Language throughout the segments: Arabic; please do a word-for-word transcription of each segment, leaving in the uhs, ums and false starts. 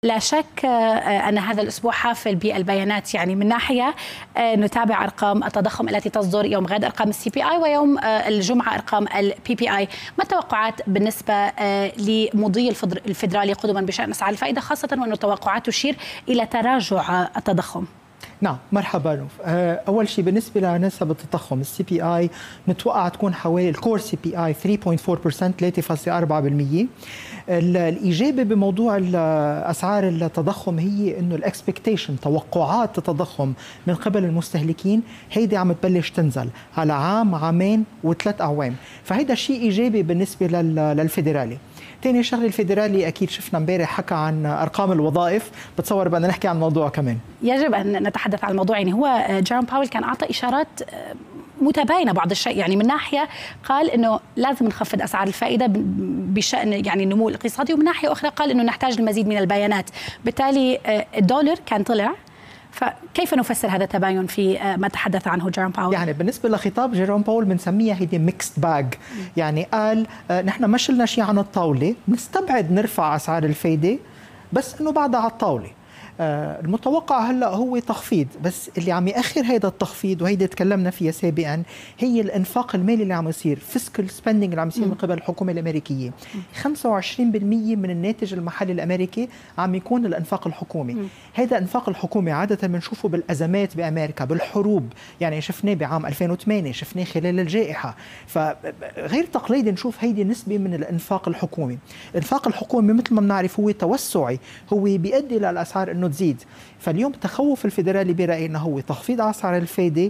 لا شك أن هذا الأسبوع حافل بالبيانات، يعني من ناحية نتابع أرقام التضخم التي تصدر يوم غد، أرقام السي بي آي، ويوم الجمعة أرقام البي بي آي. ما التوقعات بالنسبة لمضي الفيدرالي قدما بشأن أسعار الفائدة، خاصة وأن التوقعات تشير إلى تراجع التضخم؟ نعم، مرحبا. اول شيء بالنسبه لنسب التضخم السي بي اي متوقع تكون حوالي الكور سي بي اي ثلاثة فاصلة أربعة بالمئة ثلاثة فاصلة أربعة بالمئة. الايجابي بموضوع اسعار التضخم هي انه الاكسبكتيشن، توقعات التضخم من قبل المستهلكين هيدي عم تبلش تنزل على عام عامين وثلاث اعوام، فهيدا شيء ايجابي بالنسبه للفيدرالي. ثاني شغله، الفيدرالي اكيد شفنا امبارح حكى عن ارقام الوظائف، بتصور بدنا نحكي عن الموضوع كمان. يجب ان نتحدث عن الموضوع. يعني هو جيروم باويل كان اعطى اشارات متباينه بعض الشيء، يعني من ناحيه قال انه لازم نخفض اسعار الفائده بشان يعني النمو الاقتصادي، ومن ناحيه اخرى قال انه نحتاج المزيد من البيانات، بالتالي الدولار كان طلع. فكيف نفسر هذا التباين في ما تحدث عنه جيروم باويل؟ يعني بالنسبه لخطاب جيروم باويل بنسميها هيدي ميكست باج، يعني قال نحن ما شلنا شيء عن الطاوله، بنستبعد نرفع اسعار الفائده بس انه بعدها على الطاوله. المتوقع هلا هو تخفيض، بس اللي عم ياخر هيدا التخفيض وهيدا تكلمنا فيها سابقا هي الانفاق المالي اللي عم يصير، فيسكال سبيندينج اللي عم يصير من قبل الحكومه الامريكيه. خمسة وعشرين بالمئة من الناتج المحلي الامريكي عم يكون الانفاق الحكومي. هيدا الانفاق الحكومي عاده بنشوفه بالازمات بامريكا، بالحروب، يعني شفناه بعام ألفين وثمانية، شفناه خلال الجائحه، فغير تقليدي نشوف هيدي نسبه من الانفاق الحكومي. الانفاق الحكومي مثل ما بنعرف هو توسعي، هو بيؤدي للاسعار انه تزيد. فاليوم تخوف الفيدرالي برأيي انه هو تخفيض اسعار الفائده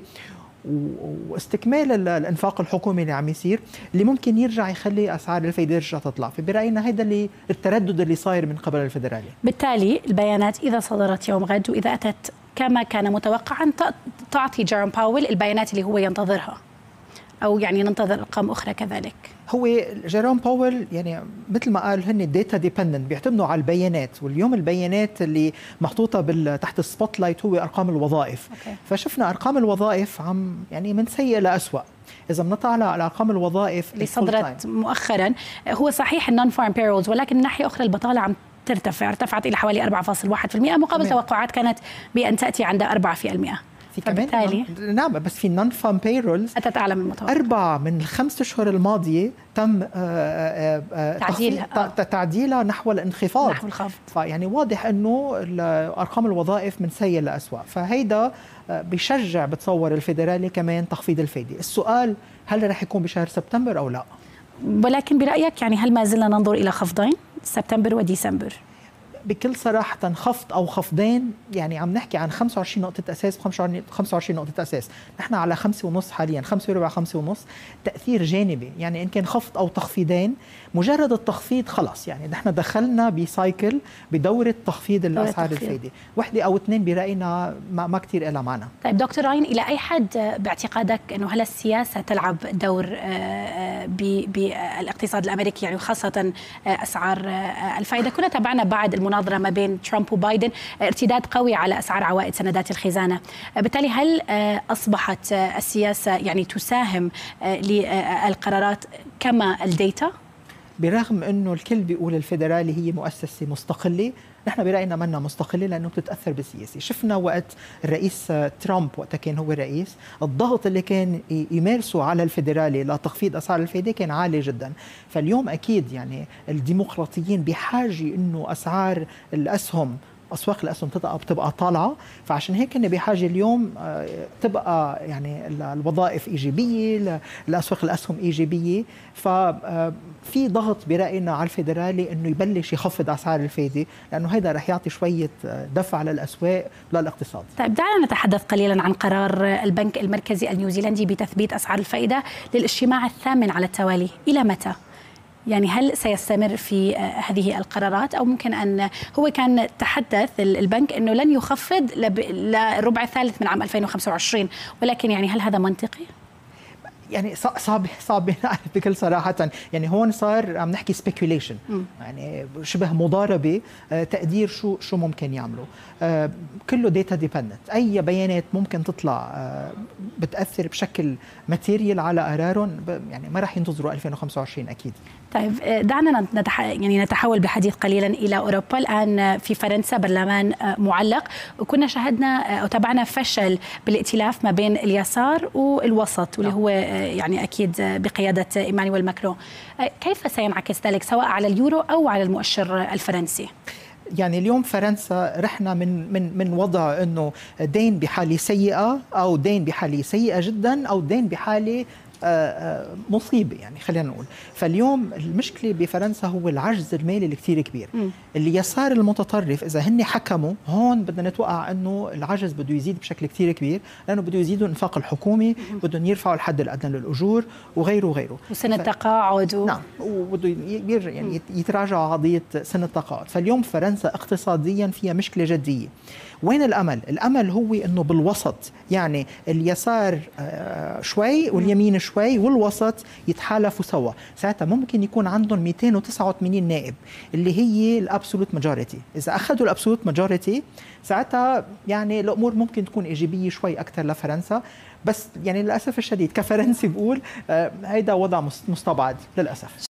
واستكمال الانفاق الحكومي اللي عم يصير، اللي ممكن يرجع يخلي اسعار الفائده ترجع تطلع. فبراينا هذا اللي التردد اللي صاير من قبل الفيدرالي. بالتالي البيانات اذا صدرت يوم غد واذا اتت كما كان متوقعا تعطي جيروم باويل البيانات اللي هو ينتظرها، او يعني ننتظر ارقام اخرى كذلك. هو جيروم باويل يعني مثل ما قال هن داتا ديبندنت، بيعتمدوا على البيانات، واليوم البيانات اللي محطوطه تحت السبوت لايت هو ارقام الوظائف. أوكي. فشفنا ارقام الوظائف عم يعني من سيء لأسوأ. اذا بنطلع على ارقام الوظائف اللي صدرت مؤخرا، هو صحيح النون فارم بيرولز، ولكن من ناحيه اخرى البطاله عم ترتفع، ارتفعت الى حوالي أربعة فاصلة واحد بالمئة مقابل تمام. توقعات كانت بان تاتي عند أربعة بالمئة. في كمان نعم، بس في نون فارم بيرولز أتت أعلى من المتوقع. أربعة من الخمس أشهر الماضية تم تعديلها تعديلها نحو الانخفاض، نحو الخفض. فيعني واضح أنه أرقام الوظائف من سيء لأسوأ، فهيدا بيشجع بتصور الفيدرالي كمان تخفيض الفائدة. السؤال هل رح يكون بشهر سبتمبر أو لا؟ ولكن برأيك يعني هل ما زلنا ننظر إلى خفضين سبتمبر وديسمبر؟ بكل صراحة خفض أو خفضين، يعني عم نحكي عن خمسة وعشرين نقطة أساس خمسة وعشرين نقطة أساس، نحن على خمسة ونص حاليا، خمسة وربع خمسة ونص، تأثير جانبي. يعني إن كان خفض أو تخفيضين، مجرد التخفيض خلص يعني نحن دخلنا بسايكل بدورة تخفيض الأسعار الفائدة، وحدة أو اثنين برأينا ما, ما كتير إلها معنا. طيب دكتور راين، إلى أي حد باعتقادك أنه هل السياسة تلعب دور بالاقتصاد الأمريكي، يعني وخاصة أسعار الفائدة؟ كنا تابعنا بعد المناظرة ما بين ترامب وبايدن ارتداد قوي على أسعار عوائد سندات الخزانة، بالتالي هل أصبحت السياسة يعني تساهم للقرارات كما الديتا؟ برغم أنه الكل بيقول الفيدرالي هي مؤسسة مستقلة، نحن برأينا منا مستقلة لأنه بتتأثر بالسياسة. شفنا وقت الرئيس ترامب وقت كان هو رئيس، الضغط اللي كان يمارسه على الفيدرالي لتخفيض أسعار الفائدة كان عالي جدا. فاليوم أكيد يعني الديمقراطيين بحاجة أنه أسعار الأسهم، أسواق الأسهم تبقى بتبقى طالعة، فعشان هيك كنا بحاجة اليوم تبقى يعني الوظائف إيجابية، الأسواق الأسهم إيجابية. ففي ضغط برأينا على الفيدرالي إنه يبلش يخفض أسعار الفائدة، لأنه هذا رح يعطي شوية دفع للأسواق للاقتصاد. طيب دعنا نتحدث قليلا عن قرار البنك المركزي النيوزيلندي بتثبيت أسعار الفائدة للاجتماع الثامن على التوالي. إلى متى؟ يعني هل سيستمر في هذه القرارات أو ممكن أن هو كان تحدث البنك أنه لن يخفض للربع الثالث من عام ألفين وخمسة وعشرين، ولكن يعني هل هذا منطقي؟ يعني صعب صعب نعرف بكل صراحة. يعني هون صار عم نحكي سبيكوليشن، يعني شبه مضاربة، تقدير شو شو ممكن يعملوا. كله داتا ديبندنت، أي بيانات ممكن تطلع بتأثر بشكل ماتيريال على قرارهم، يعني ما راح ينتظروا ألفين وخمسة وعشرين أكيد. طيب دعنا نتح... يعني نتحول بالحديث قليلا إلى أوروبا. الآن في فرنسا برلمان معلق، وكنا شاهدنا أو تابعنا فشل بالائتلاف ما بين اليسار والوسط، واللي هو يعني أكيد بقيادة إيمانويل ماكرون. كيف سينعكس ذلك سواء على اليورو أو على المؤشر الفرنسي؟ يعني اليوم فرنسا رحنا من من من وضع انه دين بحاله سيئه او دين بحاله سيئه جدا او دين بحاله مصيبه، يعني خلينا نقول. فاليوم المشكله بفرنسا هو العجز المالي اللي كثير كبير. م. اليسار المتطرف اذا هن حكموا هون بدنا نتوقع انه العجز بده يزيد بشكل كثير كبير، لانه بده يزيدوا الانفاق الحكومي، بدهم يرفعوا الحد الادنى للاجور وغيره وغيره، وسن التقاعد و... نعم، وبده يرجع يعني يتراجعوا قضيه سن التقاعد. فاليوم فرنسا اقتصاديا فيها مشكله جديه. وين الامل؟ الامل هو انه بالوسط، يعني اليسار شوي واليمين شوي والوسط يتحالفوا سوا، ساعتها ممكن يكون عندهم مئتين وتسعة وثمانين نائب اللي هي الابسولوت ماجوريتي. اذا اخذوا الابسولوت ماجوريتي ساعتها يعني الامور ممكن تكون ايجابيه شوي اكثر لفرنسا. بس يعني للاسف الشديد كفرنسي بقول هيدا وضع مستبعد للاسف.